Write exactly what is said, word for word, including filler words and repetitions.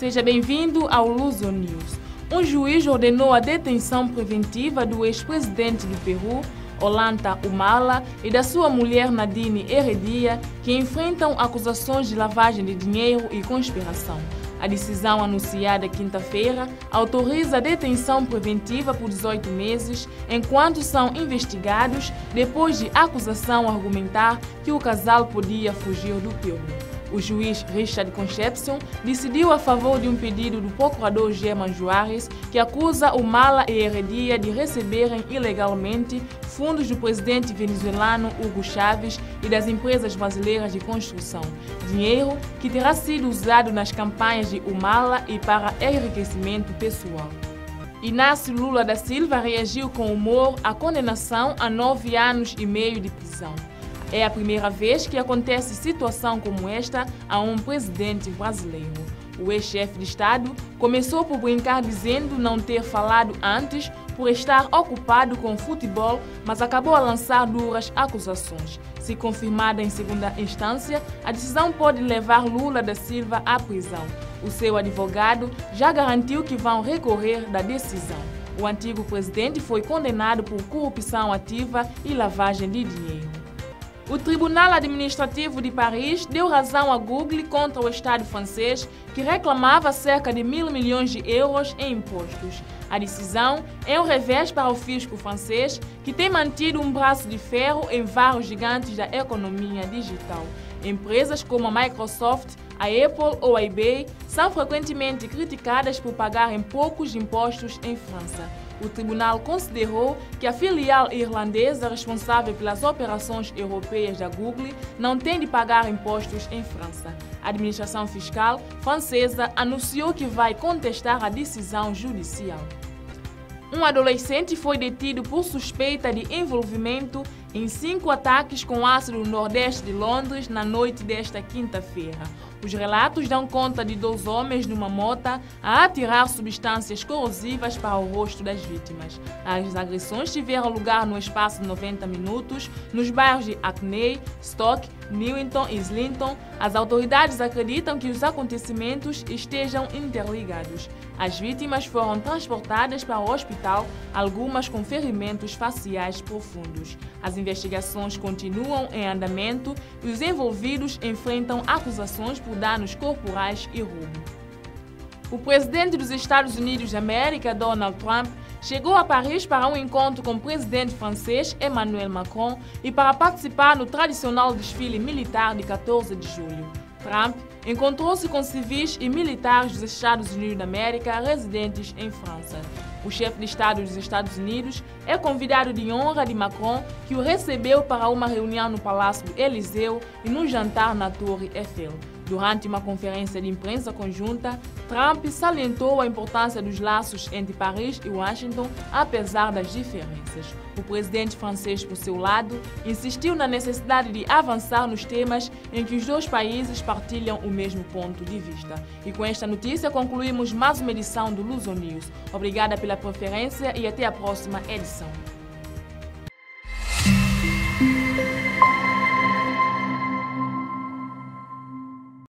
Seja bem-vindo ao Luso News. Um juiz ordenou a detenção preventiva do ex-presidente do Peru, Ollanta Humala, e da sua mulher Nadine Heredia, que enfrentam acusações de lavagem de dinheiro e conspiração. A decisão anunciada quinta-feira autoriza a detenção preventiva por dezoito meses, enquanto são investigados, depois de acusação argumentar que o casal podia fugir do Peru. O juiz Richard Concepcion decidiu a favor de um pedido do procurador German Juarez, que acusa Humala e Heredia de receberem ilegalmente fundos do presidente venezuelano Hugo Chávez e das empresas brasileiras de construção, dinheiro que terá sido usado nas campanhas de Humala e para enriquecimento pessoal. Inácio Lula da Silva reagiu com humor à condenação a nove anos e meio de prisão. É a primeira vez que acontece situação como esta a um presidente brasileiro. O ex-chefe de Estado começou por brincar dizendo não ter falado antes por estar ocupado com o futebol, mas acabou a lançar duras acusações. Se confirmada em segunda instância, a decisão pode levar Lula da Silva à prisão. O seu advogado já garantiu que vão recorrer da decisão. O antigo presidente foi condenado por corrupção ativa e lavagem de dinheiro. O Tribunal Administrativo de Paris deu razão à Google contra o Estado francês, que reclamava cerca de mil milhões de euros em impostos. A decisão é um revés para o fisco francês, que tem mantido um braço de ferro em vários gigantes da economia digital. Empresas como a Microsoft, a Apple ou a eBay são frequentemente criticadas por pagarem poucos impostos em França. O tribunal considerou que a filial irlandesa responsável pelas operações europeias da Google não tem de pagar impostos em França. A administração fiscal francesa anunciou que vai contestar a decisão judicial. Um adolescente foi detido por suspeita de envolvimento em cinco ataques com ácido no nordeste de Londres na noite desta quinta-feira. Os relatos dão conta de dois homens numa moto a atirar substâncias corrosivas para o rosto das vítimas. As agressões tiveram lugar no espaço de noventa minutos nos bairros de Hackney, Stoke, Newington e Islington. As autoridades acreditam que os acontecimentos estejam interligados. As vítimas foram transportadas para o hospital, algumas com ferimentos faciais profundos. As investigações continuam em andamento e os envolvidos enfrentam acusações por danos corporais e roubo. O presidente dos Estados Unidos da América, Donald Trump, chegou a Paris para um encontro com o presidente francês Emmanuel Macron e para participar no tradicional desfile militar de quatorze de julho. Trump encontrou-se com civis e militares dos Estados Unidos da América residentes em França. O chefe de Estado dos Estados Unidos é convidado de honra de Macron, que o recebeu para uma reunião no Palácio do Eliseu e num jantar na Torre Eiffel. Durante uma conferência de imprensa conjunta, Trump salientou a importância dos laços entre Paris e Washington, apesar das diferenças. O presidente francês, por seu lado, insistiu na necessidade de avançar nos temas em que os dois países partilham o mesmo ponto de vista. E com esta notícia concluímos mais uma edição do Luso News. Obrigada pela preferência e até a próxima edição.